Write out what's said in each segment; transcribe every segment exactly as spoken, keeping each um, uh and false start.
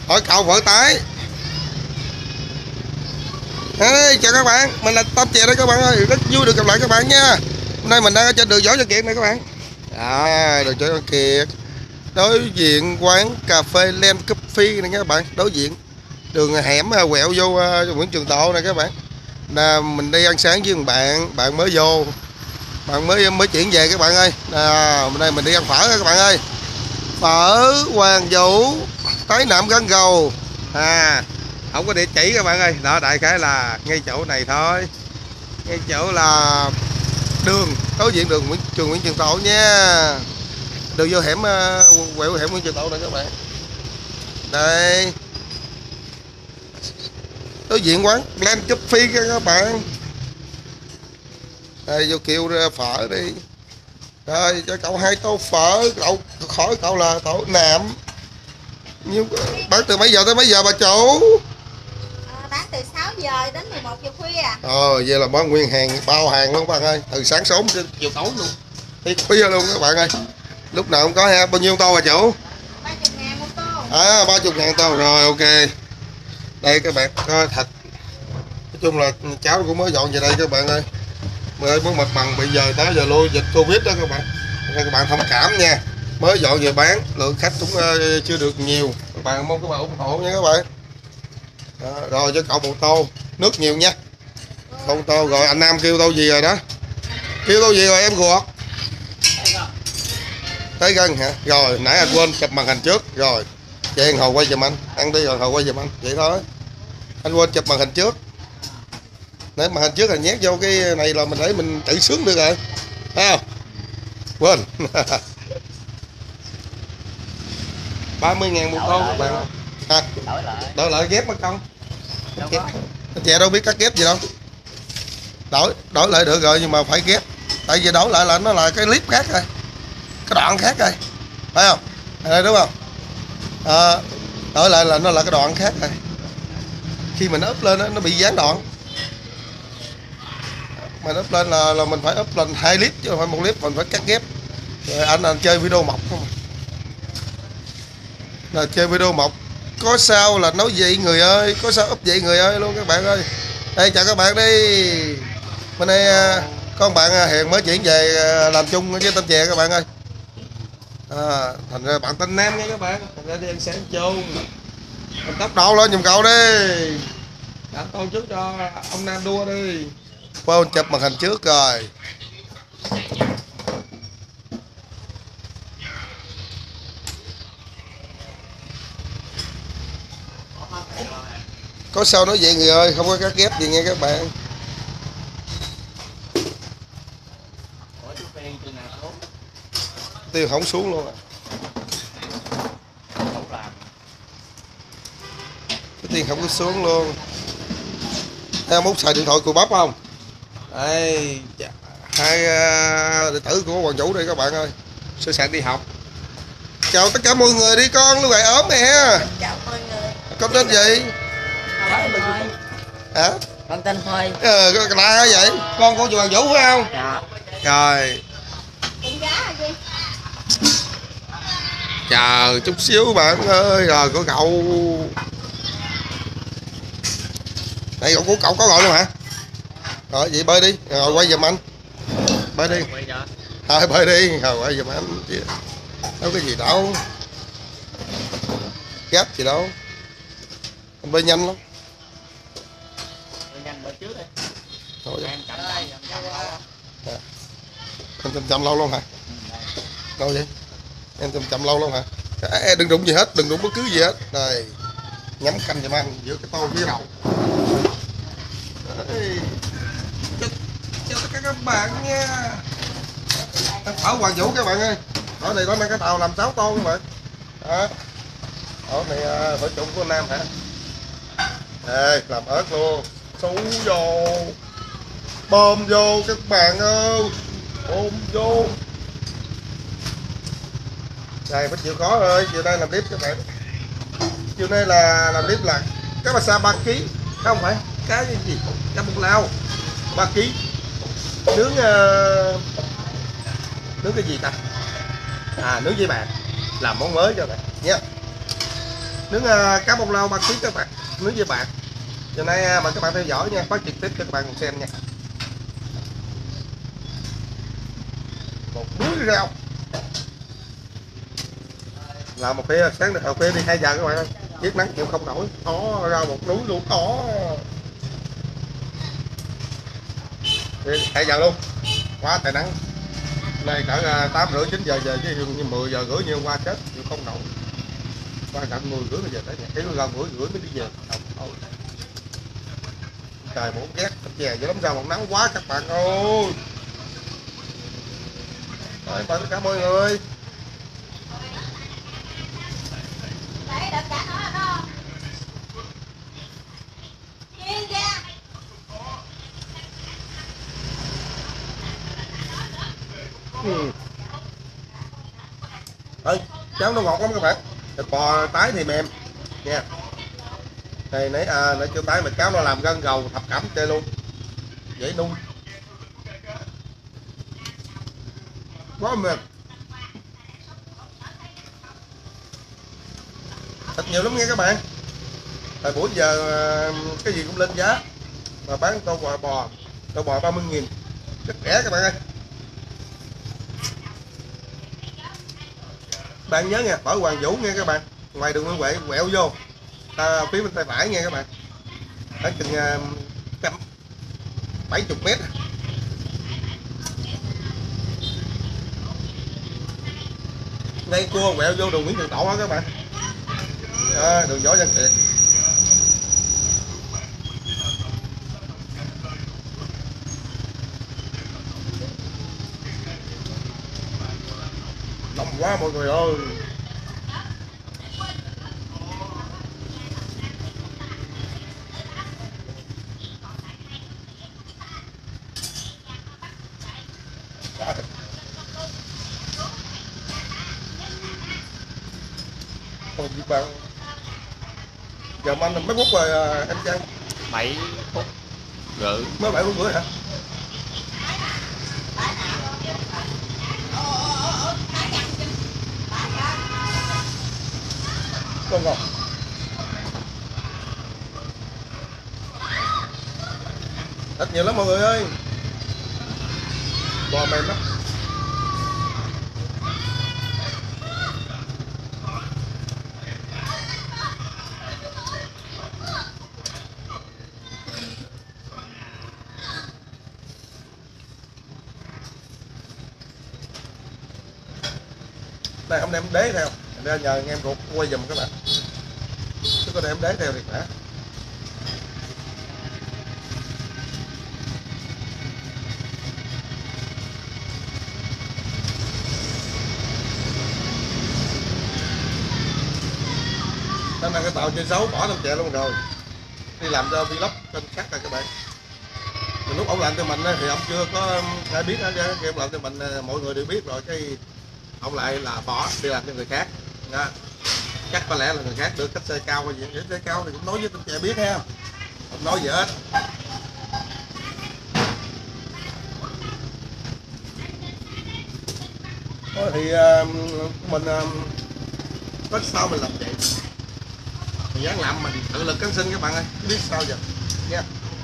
hỏi cậu vợ tái. Hey, chào các bạn, mình là Tâm Chè đây các bạn ơi, rất vui được gặp lại các bạn nha. Hôm nay mình đang ở trên đường Võ Văn Kiệt này các bạn. À, đường Võ Văn Kiệt, đối diện quán cà phê Len Coffee này các bạn, đối diện đường hẻm quẹo vô uh, Nguyễn Trường Tộ này các bạn. Là mình đi ăn sáng với một bạn, bạn mới vô, bạn mới mới chuyển về các bạn ơi. À, hôm nay mình đi ăn phở các bạn ơi. Phở Hoàng Vũ, Tái Nạm Gân Gầu. À, không có địa chỉ các bạn ơi, đó đại khái là ngay chỗ này thôi, ngay chỗ là đường đối diện đường Nguyễn Trường Nguyễn Trường Tộ nha, đường vô hẻm uh, quẹo hẻm Nguyễn Trường Tộ này các bạn. Đây, đối diện quán Len Coffee các bạn. Đây, vô kêu ra phở đi. Rồi cho cậu hai tô phở, cậu khỏi cậu là cậu Nạm. Nhưng bán từ mấy giờ tới mấy giờ bà chủ? À, bán từ sáu giờ đến mười một giờ khuya. Ờ, vậy là bán nguyên hàng, bao hàng luôn các bạn ơi, từ sáng sớm đến chiều tối luôn, thì khuya luôn các bạn ơi. Lúc nào cũng có ha. Bao nhiêu tô bà chủ? ba mươi ngàn một tô. À, ba mươi ngàn tô, rồi ok. Đây các bạn, có thịt. Nói chung là cháu cũng mới dọn về đây các bạn ơi. Mới muốn mặt bằng bây giờ tới giờ lôi dịch Covid đó các bạn. Nên các bạn thông cảm nha. Mới dọn về bán, lượng khách cũng uh, chưa được nhiều. Các bạn mong các bạn ủng hộ nha các bạn. Đó, rồi cho cậu một tô, nước nhiều nha. Không tô rồi, anh Nam kêu tô gì rồi đó? Kêu tô gì rồi em ruột? Tới gần hả? Rồi, nãy anh quên chụp màn hình trước. Rồi, vậy anh Hồ quay giùm anh. Ăn đi rồi Hồ quay giùm anh. Vậy thôi. Anh quên chụp màn hình trước. Nếu màn hình trước là nhét vô cái này là mình để mình tự sướng được rồi. Thấy không? Quên. ba mươi ngàn một tô các bạn. Hả? Đổi lại. Đổi lại ghép mất không? Anh Chè đâu biết cắt ghép gì đâu. Đổi đổi lại được rồi nhưng mà phải ghép. Tại vì đổi lại là nó là cái clip khác rồi. Cái đoạn khác rồi. Phải không? Đây đúng không? À, đổi lại là nó là cái đoạn khác rồi. Khi mình up lên đó, nó bị gián đoạn. Mình up lên là là mình phải up lên hai clip chứ không phải một clip, mình phải cắt ghép. Rồi anh là chơi video mộc không? Là chơi video mộc. Có sao là nói vậy người ơi, có sao up vậy người ơi luôn các bạn ơi. Đây chào các bạn đi. Bên đây có một bạn Hiền mới chuyển về làm chung với Tâm Chè các bạn ơi. À, thành ra bạn tên Nam nha các bạn. Thành ra đi ăn sáng chung. Mình tốc độ lên giùm cậu đi. Đặt tô trước cho ông Nam đua đi. Phone chụp màn hình trước rồi. Có sao nói vậy người ơi, không có cắt ghép gì nghe các bạn. Tiêu không xuống luôn à. Cái tiền không có xuống luôn. Em muốn xài điện thoại cùi bắp không? Đây, hai uh, đệ tử của Hoàng Vũ đây các bạn ơi. Sơ sạn đi học. Chào tất cả mọi người đi con, lúc này ốm nè. Chào mọi người. Con tên gì? Hả? Con tên Huy. Ờ, cái lạ vậy? Con của Hoàng Vũ phải không? Dạ. Rồi. Chờ chút xíu bạn ơi, rồi của cậu. Đây cậu của cậu có gọi luôn hả? Rồi vậy bơi đi, rồi quay giùm anh. Bơi đi. Thôi bơi đi, rồi quay giùm anh. Đâu có gì đâu. Gấp gì đâu. Anh bơi nhanh lắm. Bơi nhanh bơi trước đi. Thôi em chậm đây, em chậm lâu. Em chậm chậm lâu luôn hả? Đâu vậy? Em chậm chậm lâu luôn hả? À, đừng đụng gì hết, đừng đụng bất cứ gì hết. Đây. Nhắm canh giùm anh giữa cái tô với đầu. Chào tất cả các bạn nha. Ở Hoàng Vũ các bạn ơi. Ở này có mấy cái tàu làm sáu tô các bạn. Đó. Ở này phải trụng của Nam hả? Đây, làm ớt luôn. Xú vô. Bơm vô các bạn ơi. Bơm vô. Đây phải chịu khó rồi, chiều nay làm clip các bạn. Chiều nay là làm clip là cá bà sa ba ký, không phải cá gì cá bụng lao ba ký, nướng uh, nướng cái gì ta, à nướng với bạn, làm món mới cho bạn nhé. Nướng uh, cá bông lau ba ký các bạn, nướng với bạc. Giờ nay uh, mời các bạn theo dõi nha, phát trực tiếp cho các bạn cùng xem nha. Một núi rau. Là một phía sáng được phía đi hai giờ các bạn ơi. Giết nắng chịu không nổi. Đó, rau một núi luôn. Đó. Đi hai giờ luôn. Quá trời nắng. Này cỡ tám rưỡi chín giờ giờ chứ mười giờ rưỡi như hôm qua chết chịu không nổi. Qua cạnh mười rưỡi bây giờ tới nhà. Cái gần rưỡi rưỡi mới đi về. Thôi. Trời bổ ghét chè dữ lắm sao một nắng quá các bạn ơi. Rồi tất cả mọi người. Ừ. Ơi, cháo nó ngọt lắm các bạn. Thịt bò tái thì mềm nha. Này nãy à, nãy chưa tái mà cháo nó làm gân gầu thập cẩm chơi luôn. Dễ nuôi. Quá mềm. Thịt nhiều lắm nha các bạn. Thời buổi giờ cái gì cũng lên giá. Mà bán tô bò bò, tô bò ba mươi nghìn. Rất rẻ các bạn ơi. Bạn nhớ nha, ở Hoàng Vũ nha các bạn. Ngoài đường Nguyễn Huệ quẹo vô. À, phía bên tay phải nha các bạn. Ở chừng uh, bảy mươi mét. Ngay cua quẹo vô đường Nguyễn Trường Tộ đó các bạn. À, đường Võ Văn Kiệt. Đông quá mọi người ơi. Còn gì bạn. Giờ mà anh mấy phút rồi em Trang? bảy phút rưỡi. Mới bảy phút rưỡi hả? Còn không? Thịt nhiều lắm mọi người ơi. Bò mềm lắm. Đây không đem đế theo, ra nhờ anh em ruột quay giùm các bạn, chứ có đem đế theo thì khỏe. Nên là cái tàu chơi xấu bỏ trong chè luôn rồi, đi làm cho vlog trên cắt rồi các bạn. Từ lúc ông làm cho mình thì ông chưa có ai biết hết trơn, ông làm cho mình mọi người đều biết rồi, cái ông lại là bỏ đi làm cho người khác. Đó. Chắc có lẽ là người khác được cách xe cao hay gì, cái xe cao thì cũng nói với tên trẻ biết ha, không nói gì hết. Thôi thì uh, mình uh, có sao mình làm vậy, mình dám làm mình tự lực cánh sinh các bạn ơi, biết sao giờ nha.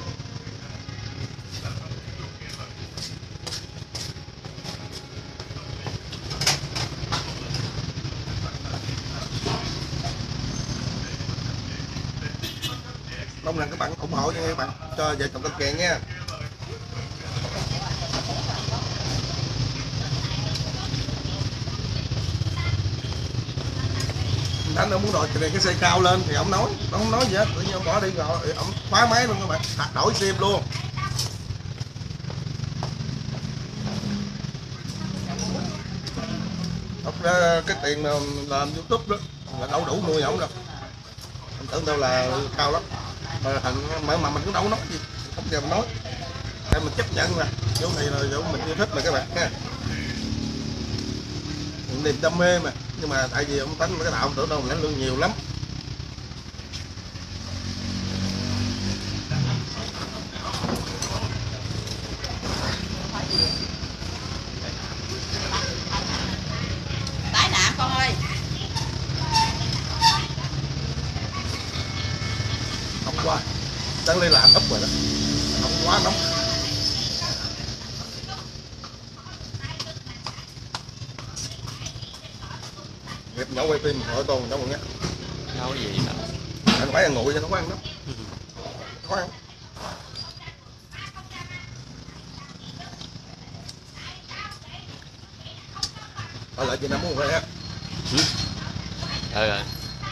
Mong rằng các bạn ủng hộ nha các bạn, cho vợ chồng Tâm Kèn nha. Anh ông muốn đổi cái xe cao lên thì ông nói, ông không nói gì hết, tự nhiên ông bỏ đi rồi, ông khóa máy luôn các bạn, thật đổi sim luôn. Thật ra cái tiền mà làm YouTube đó là đâu đủ nuôi ổng đâu, mình tưởng đâu là cao lắm, mà thành mà, mà mình cũng đâu nói gì, không giờ mình nói, để mình chấp nhận mà, chỗ này là chỗ mình yêu thích mà các bạn ha, mình niềm đam mê mà. Nhưng mà tại vì ông Tánh cái đạo ông tưởng đâu mình lãnh lương nhiều lắm. Tái nạn con ơi. Wow, đang lên làm ấp rồi đó, nóng quá nóng. Nghiệp nhậu quay phim hỏi tôi nấu nhé. Nấu gì đó. Anh phải ăn nguội cho nó có ăn đó. Có ăn. Ở lại Việt Nam muốn vậy á. Ừ. Ừ rồi.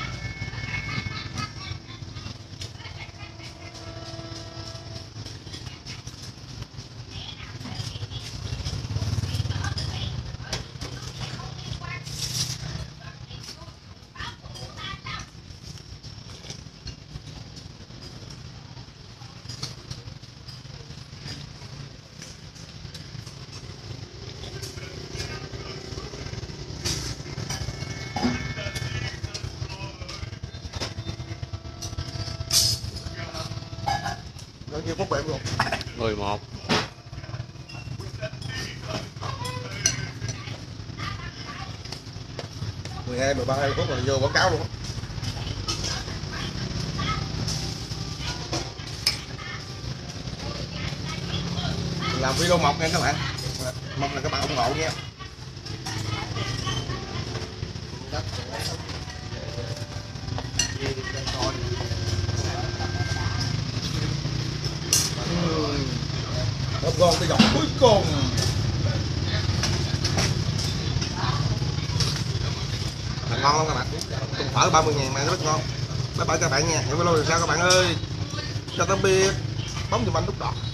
Bao nhiêu phút vậy em luôn? mười một. mười hai, mười ba phút rồi vô báo cáo luôn. Làm video mộc nha các bạn. Mong là các bạn ủng hộ nha. Hấp ngon tới dòng cuối cùng. Là ngon không các bạn? Cùng phở ba mươi ngàn mà nó rất ngon. Bye bye các bạn nha. Hẹn video lần sau các bạn ơi. Chào tạm biệt. Bấm giùm anh lúc đỏ.